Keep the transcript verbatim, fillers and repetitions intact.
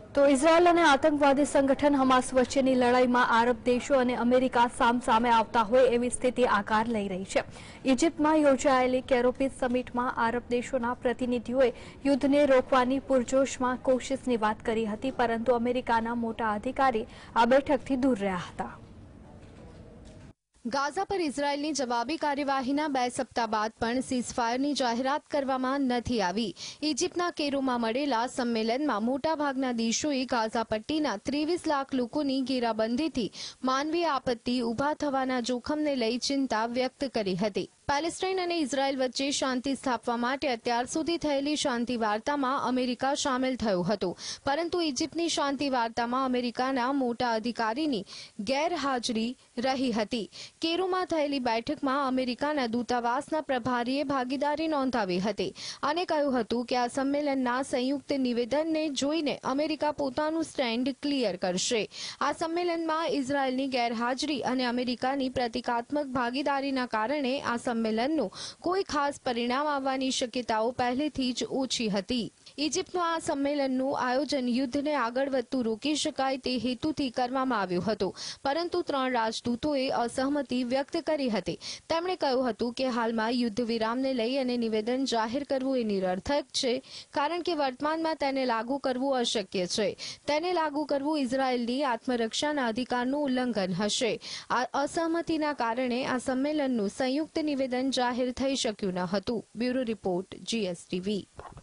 તો ઇઝરાયલ અને આતંકવાદી સંગઠન હમાસ વચ્ચેની લડાઈમાં આરબ દેશો અને અમેરિકા સામસામે આવતા હોય એવી સ્થિતિ આકાર લઈ રહી છે। ઇજિપ્તમાં યોજાયેલી કેરોપીસ સમિટમાં આરબ દેશોના પ્રતિનિધિઓએ યુદ્ધને રોકવાની પૂરજોશમાં કોશિશની વાત કરી હતી, પરંતુ અમેરિકાના મોટા અધિકારી આ બેઠકથી દૂર રહ્યા હતા। ગાઝા પર ઇઝરાયલની જવાબી કાર્યવાહીના બે સપ્તાહ બાદ પણ સીઝફાયરની જાહેરાત કરવામાં નથી આવી। ઇજિપ્તના કેરોમાં મળેલા સંમેલનમાં મોટાભાગના દેશોએ ગાઝા પટ્ટીના ત્રેવીસ લાખ લોકોની ઘેરાબંધીથી માનવીય આપત્તિ ઊભા થવાના જોખમને લઈ ચિંતા વ્યક્ત કરી હતી। પેલેસ્ટાઇન અને ઇઝરાયલ વચ્ચે શાંતિ સ્થાપવા માટે અત્યાર સુધી થયેલી શાંતિ વાર્તામાં અમેરિકા સામેલ થયો હતો, પરંતુ ઇજિપ્તની શાંતિ વાર્તામાં અમેરિકાના મોટા અધિકારીની ગેરહાજરી રહી હતી। કેરોમાં થયેલી બેઠકમાં અમેરિકાના દૂતાવાસના પ્રભારીએ ભાગીદારી નોંધાવી હતી અને કહ્યું હતું કે આ સંમેલનના સંયુક્ત નિવેદનને જોઈને અમેરિકા પોતાનું સ્ટેન્ડ ક્લિયર કરશે। આ સંમેલનમાં ઇઝરાયલની ગેરહાજરી અને અમેરિકાની પ્રતિકાત્મક ભાગીદારીના કારણે આ સંમેલનનું કોઈ ખાસ પરિણામ આવવાની શક્યતાઓ પહેલેથી જ ઓછી હતી। ઇજિપ્તનું આ સંમેલનનું આયોજન યુદ્ધને આગળ વધતું રોકી શકાય તે હેતુથી કરવામાં આવ્યું હતું, પરંતુ ત્રણ રાજદૂતોએ અસહમતિ વ્યક્ત કરી હતી। તેમણે કહ્યું હતું કે હાલમાં યુદ્ધ વિરામને લઈ અને નિવેદન જાહેર કરવું એ નિરર્થક છે, કારણ કે વર્તમાનમાં તેને લાગુ કરવું અશક્ય છે। તેને લાગુ કરવું ઇઝરાયલની આત્મરક્ષાના અધિકારનું ઉલ્લંઘન હશે। આ અસહમતિના કારણે આ સંમેલનનું સંયુક્ત નિવેદન જાહેર થઈ શક્યું ન હતું। Bureau report, GSTV.